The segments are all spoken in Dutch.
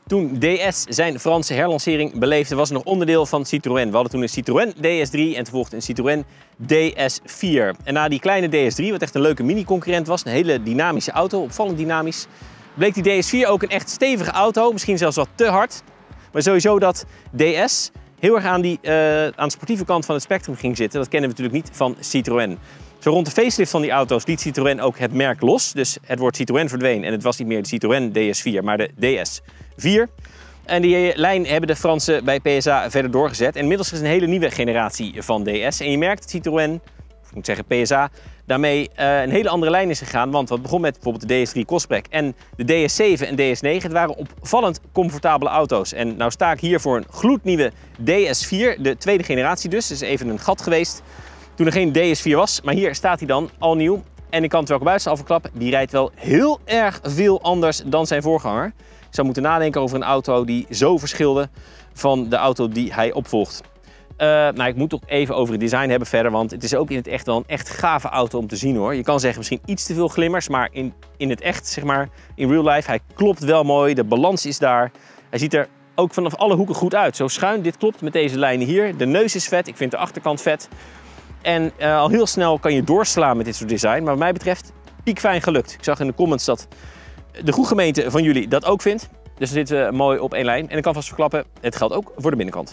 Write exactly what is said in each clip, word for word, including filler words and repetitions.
Toen D S zijn Franse herlancering beleefde, was het nog onderdeel van Citroën. We hadden toen een Citroën D S drie en toen volgde een Citroën D S vier. En na die kleine D S drie, wat echt een leuke mini-concurrent was, een hele dynamische auto, opvallend dynamisch, bleek die D S vier ook een echt stevige auto, misschien zelfs wat te hard. Maar sowieso dat D S heel erg aan, die, uh, aan de sportieve kant van het spectrum ging zitten. Dat kennen we natuurlijk niet van Citroën. Zo rond de facelift van die auto's liet Citroën ook het merk los. Dus het woord Citroën verdween en het was niet meer de Citroën D S vier, maar de D S vier. En die lijn hebben de Fransen bij P S A verder doorgezet. En inmiddels is het een hele nieuwe generatie van D S. En je merkt dat Citroën, of ik moet zeggen P S A, daarmee uh, een hele andere lijn is gegaan. Want wat begon met bijvoorbeeld de D S drie Crosstrek en de D S zeven en D S negen. Het waren opvallend comfortabele auto's. En nou sta ik hier voor een gloednieuwe D S vier, de tweede generatie dus. Dus even een gat geweest toen er geen D S vier was. Maar hier staat hij dan, al nieuw. En ik kan het wel buiten al verklappen, die rijdt wel heel erg veel anders dan zijn voorganger. Ik zou moeten nadenken over een auto die zo verschilde van de auto die hij opvolgt. Uh, nou, ik moet ook even over het design hebben verder, want het is ook in het echt wel een echt gave auto om te zien hoor. Je kan zeggen misschien iets te veel glimmers, maar in, in het echt, zeg maar, in real life, hij klopt wel mooi. De balans is daar. Hij ziet er ook vanaf alle hoeken goed uit. Zo schuin, dit klopt met deze lijnen hier. De neus is vet, ik vind de achterkant vet. En uh, al heel snel kan je doorslaan met dit soort design, maar wat mij betreft piekfijn gelukt. Ik zag in de comments dat de groegemeente van jullie dat ook vindt. Dus dan zitten we mooi op één lijn. En ik kan vast verklappen, het geldt ook voor de binnenkant.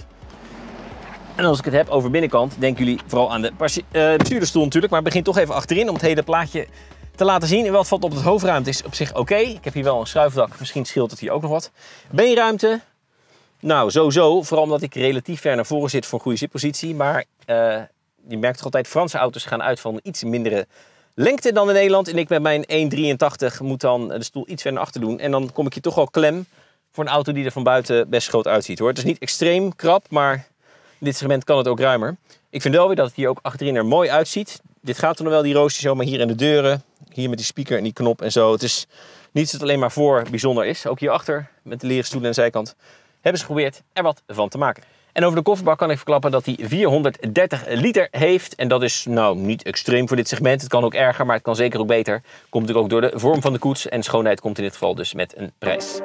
En als ik het heb over binnenkant, denken jullie vooral aan de uh, bestuurdersstoel natuurlijk. Maar het begint toch even achterin om het hele plaatje te laten zien. En wat valt op het hoofdruimte is op zich oké. Okay. Ik heb hier wel een schuifdak, misschien scheelt het hier ook nog wat. Beenruimte, nou sowieso. Vooral omdat ik relatief ver naar voren zit voor een goede zitpositie. Maar uh, je merkt toch altijd, Franse auto's gaan uit van een iets mindere lengte dan in Nederland. En ik met mijn één komma drieëntachtig moet dan de stoel iets verder naar achter doen. En dan kom ik hier toch wel klem voor een auto die er van buiten best groot uitziet hoor. Het is niet extreem krap, maar in dit segment kan het ook ruimer. Ik vind wel weer dat het hier ook achterin er mooi uitziet. Dit gaat er nog wel, die roostjes zo, maar hier in de deuren, hier met die speaker en die knop en zo. Het is niet dat het alleen maar voor bijzonder is. Ook hierachter met de leren stoelen aan de zijkant hebben ze geprobeerd er wat van te maken. En over de kofferbak kan ik verklappen dat hij vierhonderddertig liter heeft. En dat is nou niet extreem voor dit segment. Het kan ook erger, maar het kan zeker ook beter. Komt natuurlijk ook door de vorm van de koets. En schoonheid komt in dit geval dus met een prijs.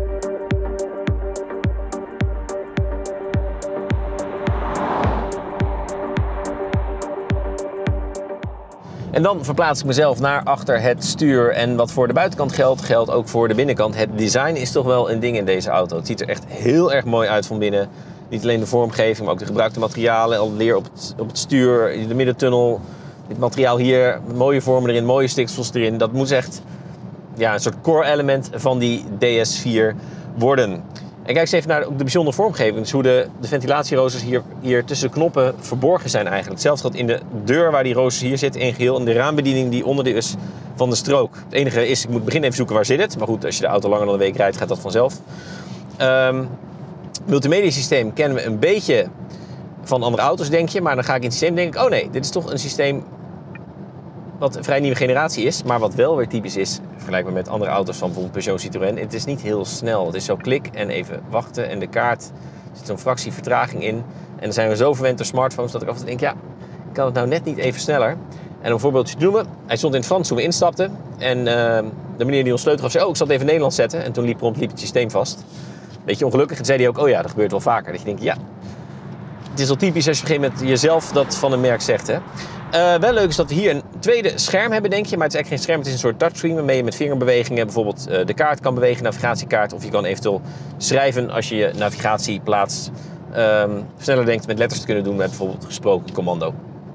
En dan verplaats ik mezelf naar achter het stuur. En wat voor de buitenkant geldt, geldt ook voor de binnenkant. Het design is toch wel een ding in deze auto. Het ziet er echt heel erg mooi uit van binnen. Niet alleen de vormgeving, maar ook de gebruikte materialen. Al leer op het, op het stuur, de middentunnel. Dit materiaal hier, mooie vormen erin, mooie stiksels erin. Dat moet echt ja, een soort core element van die D S vier worden. En kijk eens even naar de bijzondere vormgeving. Dus hoe de, de ventilatieroosters hier, hier tussen de knoppen verborgen zijn eigenlijk. Hetzelfde geldt in de deur waar die roosters hier zitten in geheel. En de raambediening die onderdeel is van de strook. Het enige is, ik moet beginnen even zoeken waar zit het. Maar goed, als je de auto langer dan een week rijdt, gaat dat vanzelf. Um, multimedia systeem kennen we een beetje van andere auto's, denk je. Maar dan ga ik in het systeem denk ik, oh nee, dit is toch een systeem wat een vrij nieuwe generatie is. Maar wat wel weer typisch is, vergelijkbaar met andere auto's van bijvoorbeeld Peugeot, Citroën. Het is niet heel snel. Het is zo klik en even wachten. En de kaart, er zit zo'n fractie vertraging in. En dan zijn we zo verwend door smartphones dat ik af en toe denk, ja, kan het nou net niet even sneller? En om een voorbeeldje te noemen, hij stond in het Frans toen we instapten. En uh, de meneer die ons sleutel gaf zei, oh, ik zal het even Nederlands zetten. En toen liep, prompt liep het systeem vast. Beetje ongelukkig. En zei hij ook, oh ja, dat gebeurt wel vaker. Dat je denkt, ja, het is wel typisch als je op een gegeven moment jezelf dat van een merk zegt. Hè? Uh, wel leuk is dat we hier een tweede scherm hebben, denk je. Maar het is eigenlijk geen scherm, het is een soort touchscreen waarmee je met vingerbewegingen bijvoorbeeld uh, de kaart kan bewegen, navigatiekaart. Of je kan eventueel schrijven als je je navigatie plaatst. Um, sneller denkt met letters te kunnen doen met bijvoorbeeld gesproken commando.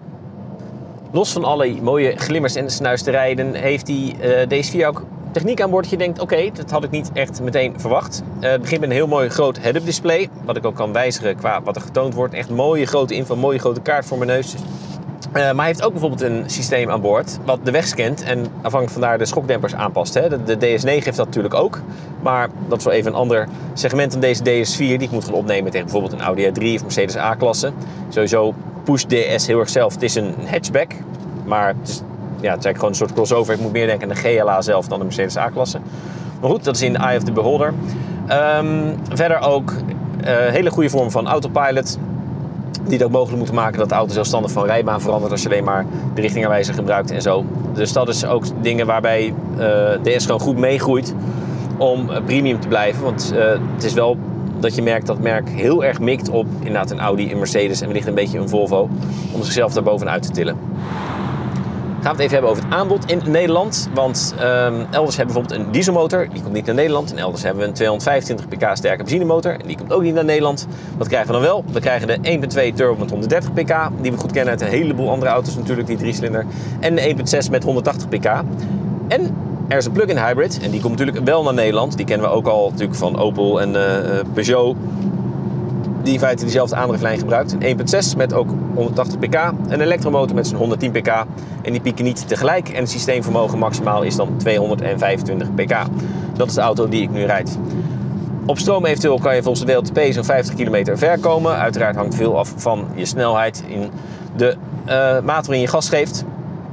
Los van alle mooie glimmers en snuisterijen heeft die uh, D S vier ook techniek aan boord dat je denkt, oké, okay, dat had ik niet echt meteen verwacht. Uh, het begint met een heel mooi groot head-up display, wat ik ook kan wijzigen qua wat er getoond wordt. Echt mooie grote info, mooie grote kaart voor mijn neus. Uh, maar hij heeft ook bijvoorbeeld een systeem aan boord wat de weg scant en afhankelijk van daar de schokdempers aanpast. Hè. De, de D S negen heeft dat natuurlijk ook, maar dat is wel even een ander segment dan deze D S vier die ik moet gaan opnemen tegen bijvoorbeeld een Audi A drie of Mercedes A-klasse. Sowieso pusht D S heel erg zelf. Het is een hatchback, maar het is, ja, het is eigenlijk gewoon een soort crossover. Ik moet meer denken aan de G L A zelf dan de Mercedes A-klasse. Maar goed, dat is in de eye of the beholder. Um, verder ook uh, hele goede vorm van autopilot. Die het ook mogelijk moeten maken dat de auto zelfstandig van rijbaan verandert als je alleen maar de richtingaanwijzer gebruikt en zo. Dus dat is ook dingen waarbij uh, D S gewoon goed meegroeit. om premium te blijven. Want uh, het is wel dat je merkt dat het merk heel erg mikt op inderdaad een Audi, een Mercedes en wellicht een beetje een Volvo. Om zichzelf daar bovenuit te tillen. Gaan we het even hebben over het aanbod in Nederland. Want um, elders hebben we bijvoorbeeld een dieselmotor. Die komt niet naar Nederland. En elders hebben we een tweehonderdvijfentwintig pk sterke benzinemotor. En die komt ook niet naar Nederland. Wat krijgen we dan wel? We krijgen de één komma twee turbo met honderddertig pk. Die we goed kennen uit een heleboel andere auto's natuurlijk, die driecilinder. En de één komma zes met honderdtachtig pk. En er is een plug-in hybrid. En die komt natuurlijk wel naar Nederland. Die kennen we ook al natuurlijk van Opel en uh, Peugeot. Die in feite dezelfde aandrijflijn gebruikt. Een één komma zes met ook honderdtachtig pk. Een elektromotor met zijn honderdtien pk. En die pieken niet tegelijk. En het systeemvermogen maximaal is dan tweehonderdvijfentwintig pk. Dat is de auto die ik nu rijd. Op stroom eventueel kan je volgens de W L T P zo'n vijftig kilometer ver komen. Uiteraard hangt veel af van je snelheid in de uh, mate waarin je gas geeft.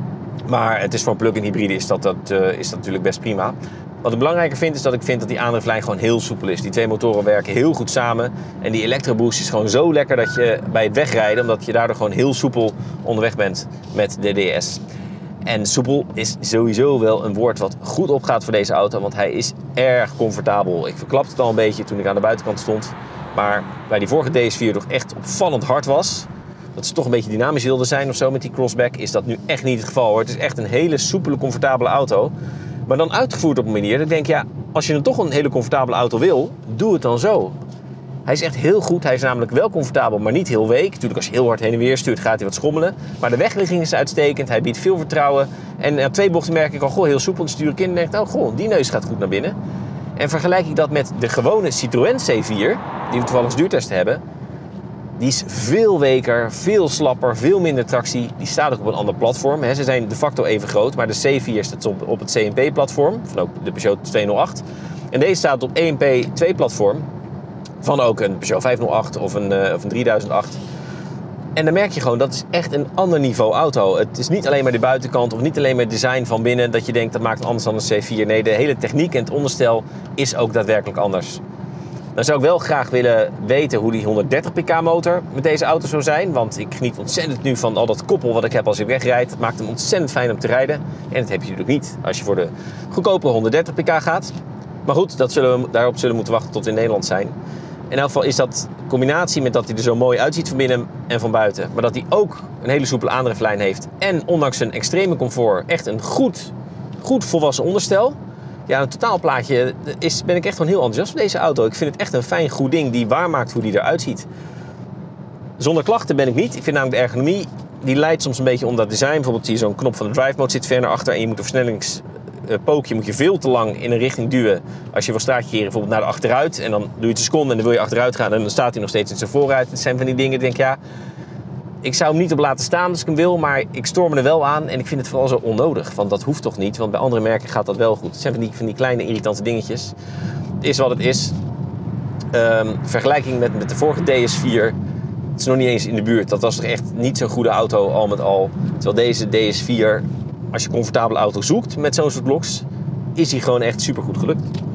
Maar het is voor een plug-in hybride is dat, dat, uh, is dat natuurlijk best prima. Wat ik belangrijker vind is dat ik vind dat die aandrijflijn gewoon heel soepel is. Die twee motoren werken heel goed samen. En die elektroboost is gewoon zo lekker dat je bij het wegrijden, omdat je daardoor gewoon heel soepel onderweg bent met de D S. En soepel is sowieso wel een woord wat goed opgaat voor deze auto, want hij is erg comfortabel. Ik verklapte het al een beetje toen ik aan de buitenkant stond. Maar bij die vorige D S vier toch echt opvallend hard was, dat ze toch een beetje dynamisch wilden zijn of zo met die crossback, is dat nu echt niet het geval hoor. Het is echt een hele soepele, comfortabele auto. Maar dan uitgevoerd op een manier dat ik denk, ja, als je dan toch een hele comfortabele auto wil, doe het dan zo. Hij is echt heel goed. Hij is namelijk wel comfortabel, maar niet heel week. Natuurlijk, als je heel hard heen en weer stuurt, gaat hij wat schommelen. Maar de wegligging is uitstekend. Hij biedt veel vertrouwen. En na twee bochten merk ik al, goh, heel soepel. Dan stuur ik in en denk, oh, goh, die neus gaat goed naar binnen. En vergelijk ik dat met de gewone Citroën C vier, die we toevallig als duurtest hebben. Die is veel weker, veel slapper, veel minder tractie. Die staat ook op een ander platform. Ze zijn de facto even groot, maar de C vier staat op, op het C M P-platform. Van ook de Peugeot tweehonderdacht. En deze staat op E M P twee-platform. Van ook een Peugeot vijfhonderdacht of een, uh, of een drieduizend acht. En dan merk je gewoon, dat is echt een ander niveau auto. Het is niet alleen maar de buitenkant of niet alleen maar het design van binnen dat je denkt dat maakt het anders dan een C vier. Nee, de hele techniek en het onderstel is ook daadwerkelijk anders. Dan zou ik wel graag willen weten hoe die honderddertig pk motor met deze auto zou zijn. Want ik geniet ontzettend nu van al dat koppel wat ik heb als ik wegrijd. Het maakt hem ontzettend fijn om te rijden. En dat heb je natuurlijk niet als je voor de goedkopere honderddertig pk gaat. Maar goed, dat zullen we, daarop zullen we moeten wachten tot we in Nederland zijn. In elk geval is dat in combinatie met dat hij er zo mooi uitziet van binnen en van buiten. Maar dat hij ook een hele soepele aandrijflijn heeft. En ondanks zijn extreme comfort echt een goed, goed volwassen onderstel. Ja, een totaalplaatje is, ben ik echt gewoon heel enthousiast van deze auto. Ik vind het echt een fijn, goed ding die waarmaakt hoe die eruit ziet. Zonder klachten ben ik niet. Ik vind namelijk de ergonomie, die leidt soms een beetje om dat design. Bijvoorbeeld zie je zo'n knop van de drive mode zit ver naar achter en je moet een versnellingspookje moet je veel te lang in een richting duwen. Als je wil straatje keren bijvoorbeeld naar de achteruit en dan doe je het een seconde en dan wil je achteruit gaan en dan staat hij nog steeds in zijn vooruit. Het zijn van die dingen, ik denk ja, ik zou hem niet op laten staan als ik hem wil, maar ik stoor me er wel aan en ik vind het vooral zo onnodig. Want dat hoeft toch niet, want bij andere merken gaat dat wel goed. Het zijn van die, van die kleine irritante dingetjes. Het is wat het is. Um, vergelijking met, met de vorige D S vier, het is nog niet eens in de buurt. Dat was toch echt niet zo'n goede auto al met al. Terwijl deze D S vier, als je een comfortabele auto zoekt met zo'n soort bloks, is die gewoon echt super goed gelukt.